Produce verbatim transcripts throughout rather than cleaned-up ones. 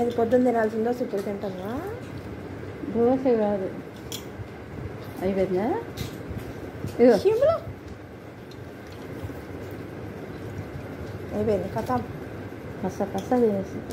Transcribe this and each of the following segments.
ఇది పొద్దున్న తినాల్సిన దోశ ఇప్పుడు తింటావా? దోశ కాదు, అయిపోయిందా? ఇదిగో అయిపోయింది కథ. కస కస చేస్తుంది.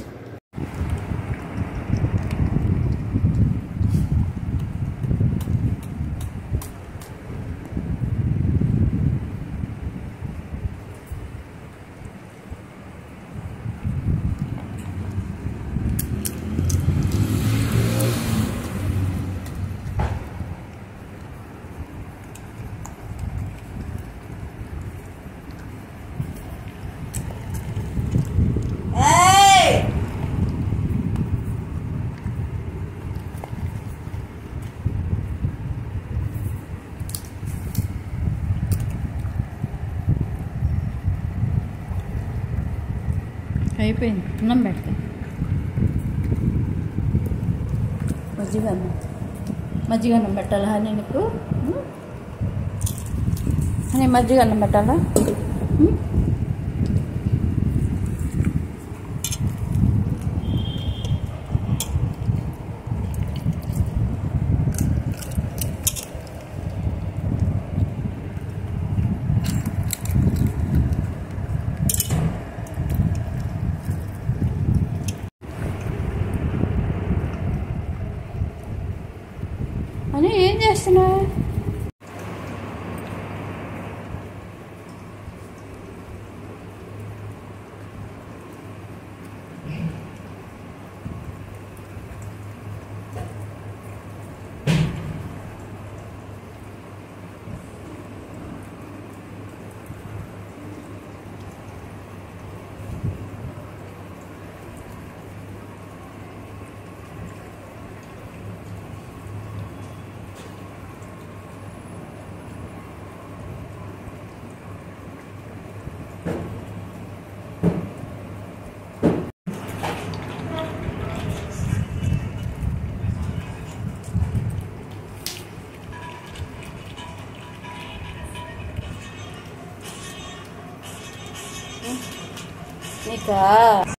అయిపోయింది. అన్నం పెడతా. మజ్జిగ అన్నం మజ్జిగ అన్నం పెట్టాలా అని నీకు? అని మజ్జిగ అన్నం పెట్టాలా? అని ఏం చేస్తున్నావు? నీకా